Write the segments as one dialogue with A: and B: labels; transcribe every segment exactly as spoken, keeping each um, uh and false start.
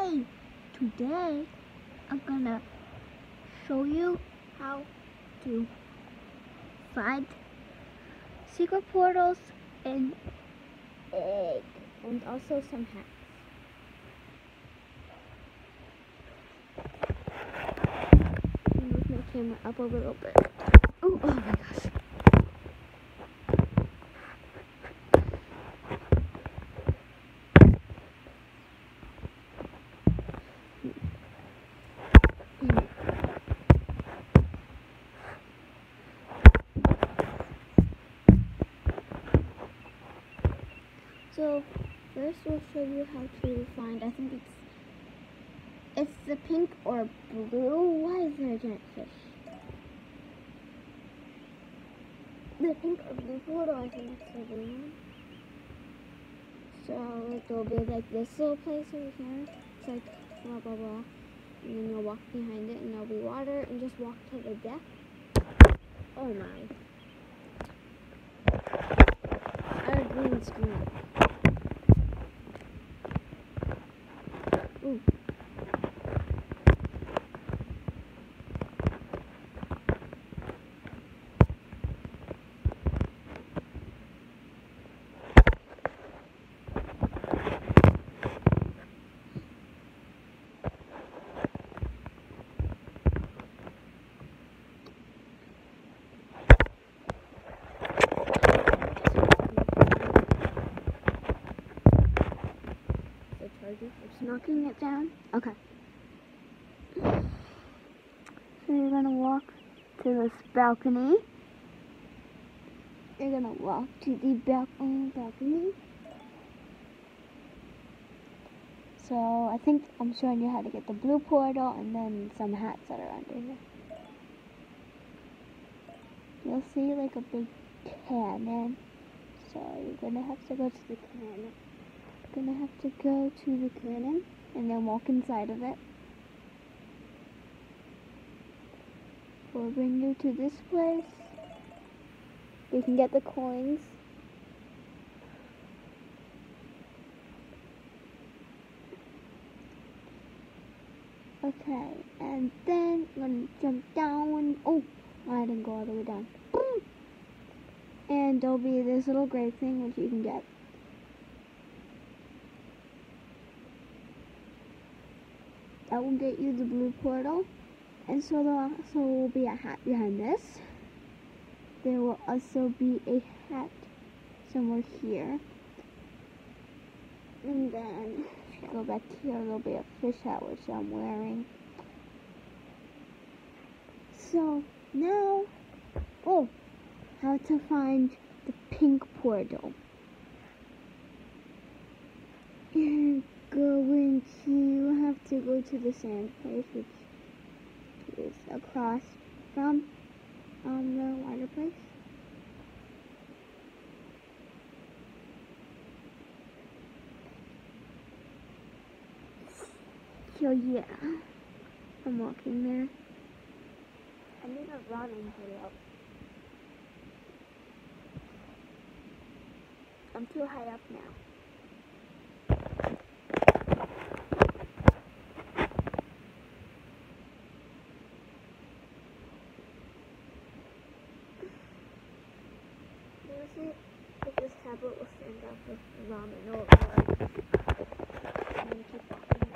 A: Hey, today I'm gonna show you how to find secret portals and egg, and also some hats. Move my camera up a little bit. Oh, oh my gosh. So first we'll show you how to find, I think it's it's the pink or blue. Why is there a giant fish? The pink or blue portal, I think it's the blue one. So there'll be like this little place over here. It's like blah blah blah. And then you'll walk behind it and there'll be water, and just walk to the deck. Oh my. Our green screen. Ooh. It's knocking it down. Okay. So you're gonna walk to this balcony. You're gonna walk to the bal um, balcony. So I think I'm showing you how to get the blue portal and then some hats that are under here. You'll see like a big cannon. So you're gonna have to go to the cannon. Gonna have to go to the cannon and then walk inside of it. We'll bring you to this place. You can get the coins. Okay, and then I'm gonna jump down. Oh, I didn't go all the way down. Boom. And there'll be this little gray thing which you can get. That will get you the blue portal, and so there also will be a hat behind this. There will also be a hat somewhere here, and then if you go back here, there'll be a fish hat which I'm wearing. So now, oh, how to find the pink portal. You're going to have to go to the sand place, which is across from um, the water place. So yeah, I'm walking there. I need a running video. I'm too high up now. See if this tablet will stand up with the ramen or I'm gonna keep walking.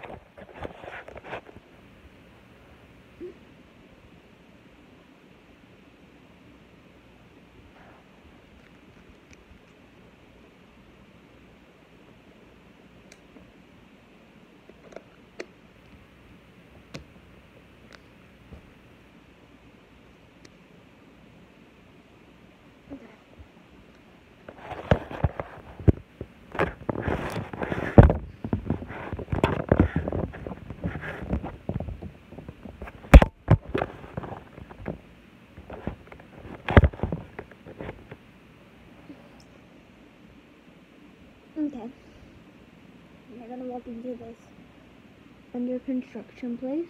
A: Okay, we're gonna walk into this under construction place.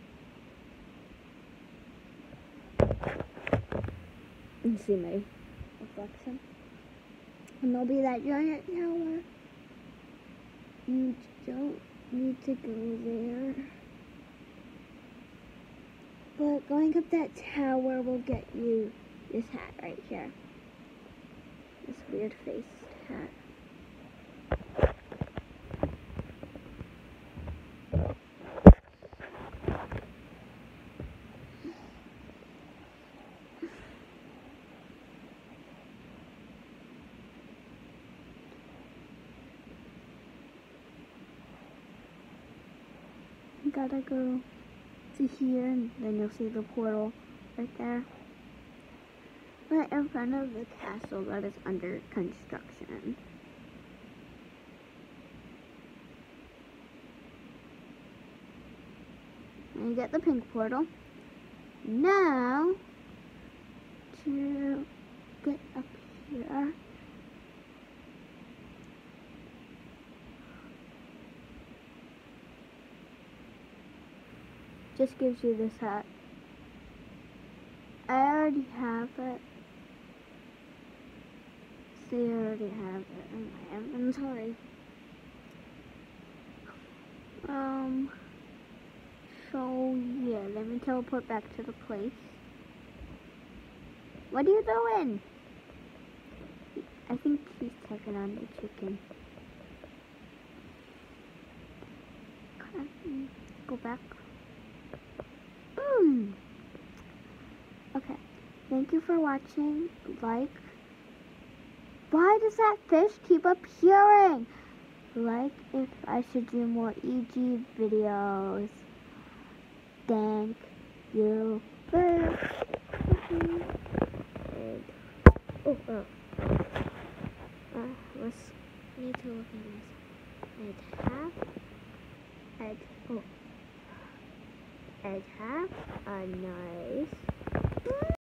A: And see my reflection. And there'll be that giant tower. Huge jump. need to go there. But going up that tower will get you this hat right here. This weird faced hat. Gotta go to here, and then you'll see the portal right there. Right in front of the castle that is under construction. And you get the pink portal. Now, to get up here, just gives you this hat. I already have it. See, I already have it in my inventory. Um, so yeah, let me teleport back to the place. What are you doing? I think he's checking on the chicken. Okay, go back. Mm. Okay, thank you for watching. Like, why does that fish keep appearing? Like if I should do more E G videos. Thank you for watching. Oh, oh. Uh, let's need to look at this. I'd have, I'd, oh. I'd have a nice